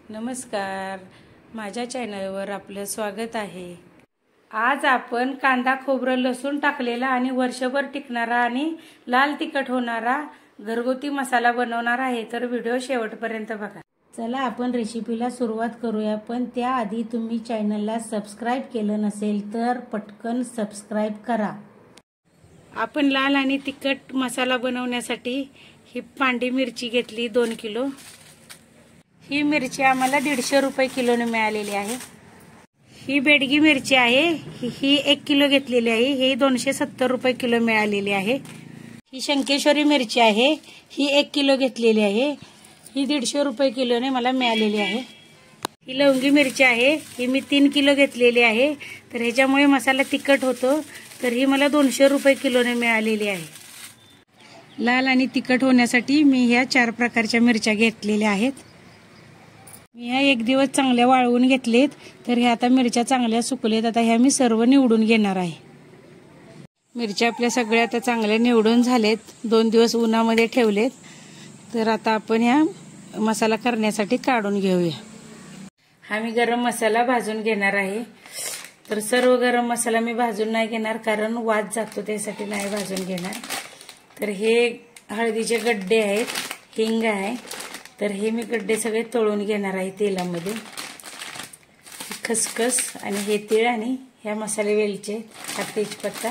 नमस्कार, माझ्या चॅनलवर आपलं स्वागत आहे। आज आपण कांदा, खोबरं, लसूण टाकलेला आणि वर्षभर टिकणारा आणि लाल तिखट होणारा घरगुती मसाला बनवणार आहे, तर व्हिडिओ शेवटपर्यंत बघा। चला आपण रेसिपीला सुरुवात करूया, पण त्याआधी तुम्ही चॅनलला सबस्क्राइब केलं नसेल तर पटकन सबस्क्राइब करा। आपण लाल आणि तिखट मसाला बनवण्यासाठी ही पांढरी मिरची घेतली 2 किलो। ही मिरची आम्हाला 150 रुपये किलोने मिळालेली आहे। ही बेडगी मिरची आहे, ही 1 किलो घेतलेली आहे, ही 270 रुपये किलो मिळालेली आहे। ही शंकेश्वरी मिरची आहे, ही 1 किलो घेतलेली आहे, ही 150 रुपये किलोने मला मिळालेली आहे। ही लवंगी मिरची आहे, ही मी 3 किलो घेतलेली आहे, तर ह्याच्यामुळे मसाला तिखट होतो, तर ही मला 200 रुपये किलोने मिळालेली आहे। लाल आणि तिखट होण्यासाठी मी ह्या 4 प्रकारच्या मिरच्या घेतलेल्या आहेत। मी ह्या 1 दिवस चांगल्या वाळवून घेतलेत, तर ह्या आता मिरच्या चांगल्या सुकलेत। आता ह्या मी सर्व निवडून घेणार आहे। मिरच्या आपल्या सगळ्या आता चांगल्या निवडून झालेत, 2 दिवस उन्हामध्ये ठेवलेत, तर आता आपण ह्या मसाला करण्यासाठी काढून घेऊया। हा मी गरम मसाला भाजून घेणार आहे, तर सर्व गरम मसाला मी भाजून नाही घेणार, कारण वास जातो, त्यासाठी नाही भाजून घेणार। तर हे हळदीचे गड्डे आहेत, हिंग आहे, तर हे मी गड्डे सगळे तळून घेणार आहे तेलामध्ये। खसखस आणि हे तीळ आणि ह्या मसाले वेलचे, हा तेजपत्ता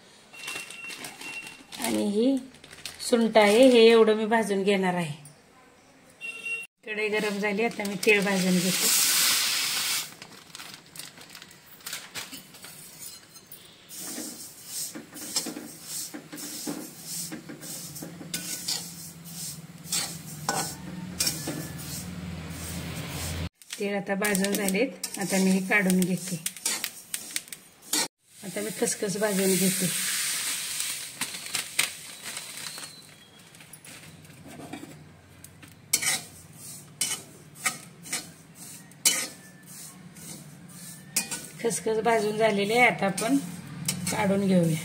आणि ही सुंठ आहे, हे एवढं मी भाजून घेणार आहे। कढई गरम झाली, आता मी तीळ भाजून घेते। तीळ आता भाजून झालेत, आता मी हे काढून घेते। आता मी खसखस भाजून घेते। खसखस भाजून झालेले आहे, आता आपण काढून घेऊया।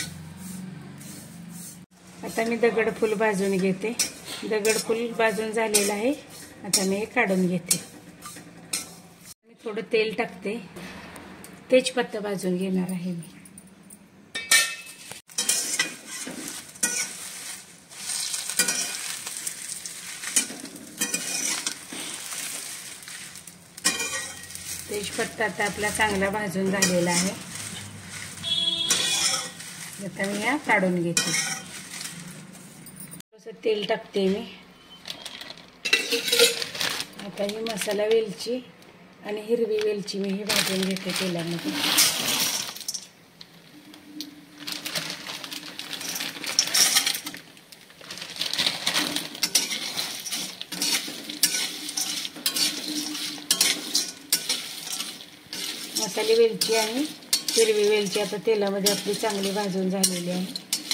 आता मी दगडफूल भाजून घेते। दगडफूल भाजून झालेलं आहे, आता मी हे काढून घेते। मी थोडं तेल टाकते, तेजपत्ता भाजून घेणार आहे मी। तेजपत्ता आता आपला चांगला भाजून झालेला आहे, आता मी या काढून घेते। थोडंसं तेल टाकते मी। आता ही मसाला वेलची आणि हिरवी वेलची मी हे भाजून घेते तेलामध्ये। मसाले वेलची आणि हिरवी वेलची आता तेलामध्ये आपली चांगली भाजून झालेली आहे।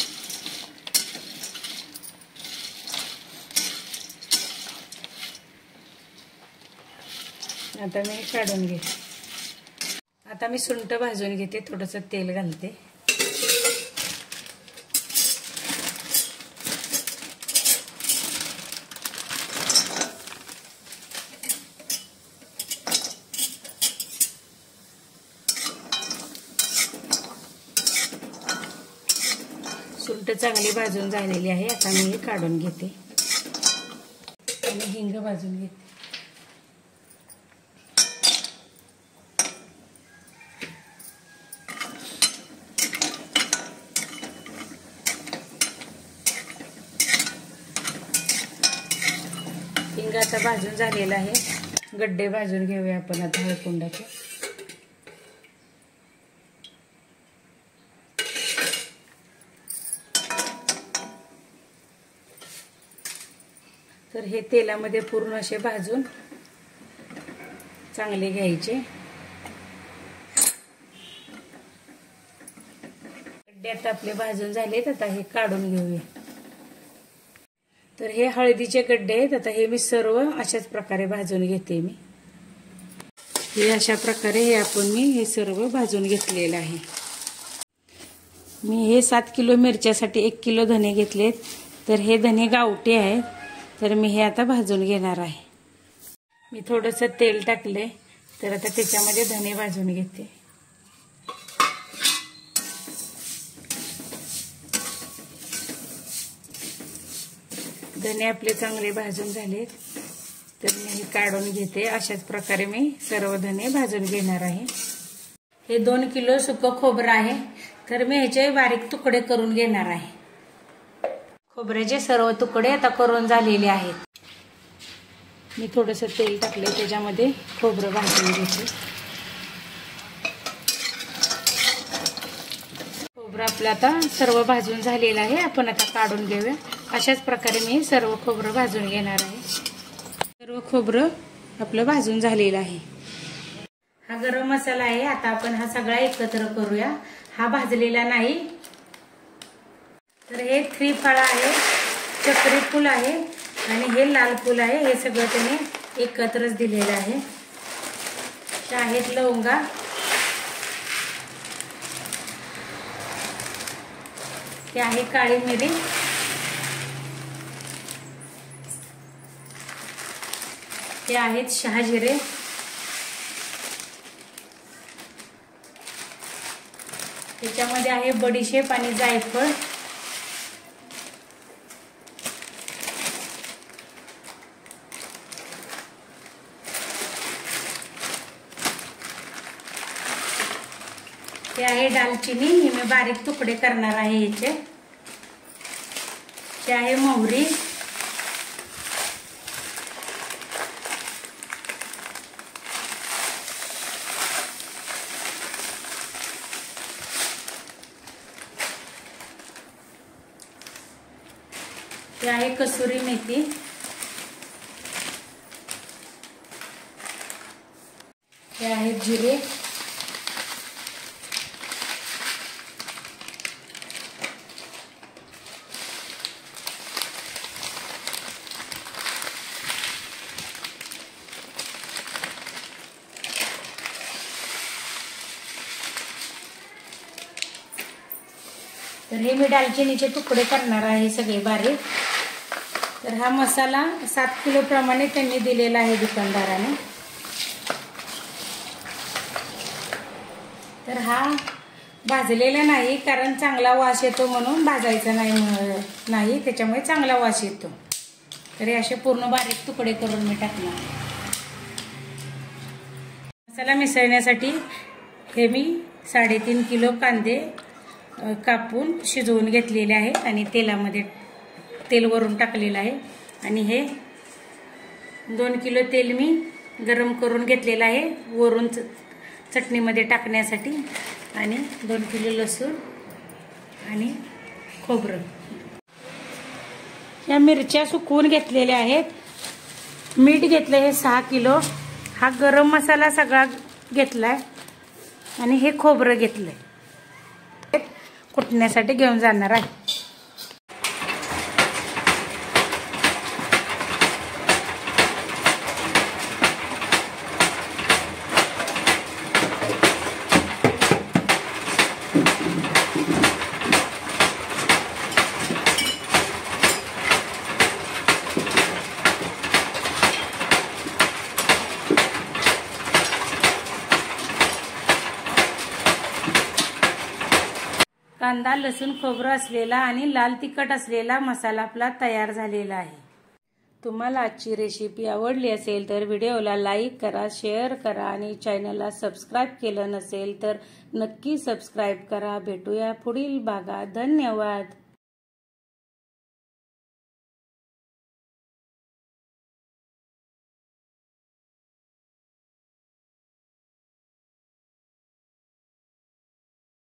आता मी काढून घेते। आता मी सुंठ भाजून घेते, थोडंसं तेल घालते। सुंठ चांगली भाजून झालेली आहे, आता मी हे काढून घेते आणि हिंग भाजून घेते। हिंग आता भाजून झालेला आहे, गड्डे भाजून घेऊया आपण आता हळकुंडाचे। तर हे तेलामध्ये पूर्ण असे भाजून चांगले घ्यायचे। गड्डे आता आपले भाजून झालेत, आता हे काढून घेऊया। तर हे हळदीचे गड्डे आहेत, आता हे मी सर्व अशाच प्रकारे भाजून घेते। मी हे अशा प्रकारे हे सर्व भाजून घेतलेलं आहे। मी हे 7 किलो मिरच्यासाठी 1 किलो धने घेतलेत, तर हे धने गावठी आहेत, तर मी हे आता भाजून घेणार आहे। मी थोडंसं तेल टाकले, तर आता त्याच्यामध्ये धने भाजून घेते. धने आपले चांगले भाजून झाले, तर मी हे काढून घेते. अशाच प्रकारे मी सर्व धने भाजून घेणार आहे. हे 2 किलो सुकं खोबरं आहे, तर मी ह्याचे बारीक तुकडे करून घेणार आहे. खोबऱ्याचे सर्व तुकडे आता करून झालेले आहेत. मी थोडंसं तेल टाकले, त्याच्यामध्ये खोबरं भाजून घेते. खोबरं आपलं आता सर्व भाजून झालेलं आहे. आपण आता काढून घेऊया. अशाच प्रकारे मी सर्व खोबरं भाजून घेणार आहे. सर्व खोबरं आपलं भाजून झालेलं आहे. हा गरम मसाला आहे. आता आपण हा सगळा एकत्र करूया. हा भाजलेला नाही. तर हे 3 फळ आहे, चक्री फूल आहे आणि हे लाल फूल आहे. हे सगळं त्याने एकत्रच दिलेलं आहे. हे आहेत लवंगा, हे आहे काळी मिरी, हे आहेत शहाजिरे, त्याच्यामध्ये आहे बडीशेप आणि जायफळ, हे आहे दालचिनी. हे मी बारीक तुकडे करणार आहे याचे. हे आहे मोहरी, हे आहे कसुरी मेथी, हे आहे जिरे, तर हे मी दालचिनीचे तुकडे करणार आहे सगळे बारीक. तर हा मसाला 7 किलो प्रमाणे त्यांनी दिलेला आहे दुकानदाराने. तर हा भाजलेला नाही, कारण चांगला वास येतो म्हणून भाजायचा नाही, त्याच्यामुळे चांगला वास येतो. तर हे असे पूर्ण बारीक तुकडे करून मी टाकणार. मसाला मिसळण्यासाठी हे मी 3.5 किलो कांदे कापून शिजवून घेतलेले आहे आणि तेलामध्ये तेल वरून टाकलेलं आहे. आणि हे 2 किलो तेल मी गरम करून घेतलेलं आहे वरून चटणीमध्ये टाकण्यासाठी. आणि 2 किलो लसूण आणि खोबरं. या मिरच्या सुकवून घेतलेल्या आहेत. मीठ घेतलं हे 6 किलो. हा गरम मसाला सगळा घेतलाय आणि हे खोबरं घेतलंय, कुटण्यासाठी घेऊन जाणार आहे. कांदा, लसूण, खोबरं असलेला आणि लाल तिखट असलेला मसाला आपला तयार झालेला आहे. तुम्हाला आजची रेसिपी आवडली असेल तर व्हिडिओला लाईक करा, शेअर करा आणि चॅनलला सबस्क्राईब केलं नसेल तर नक्की सबस्क्राईब करा. भेटूया पुढील भागात. धन्यवाद.